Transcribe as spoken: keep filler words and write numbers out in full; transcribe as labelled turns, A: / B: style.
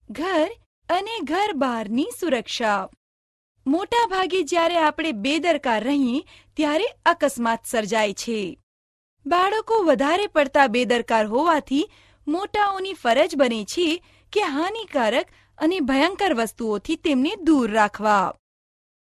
A: ઘર અને ઘર બહારની સુરક્ષા. મોટા ભાગે જ્યારે આપણે બેદરકાર રહીએ ત્યારે અકસ્માત સર્જાય છે. બાળકો વધારે પડતા બેદરકાર હોવાથી મોટાઓની ફરજ બને છે કે હાનિકારક અને ભયંકર વસ્તુઓથી તેમને દૂર રાખવા.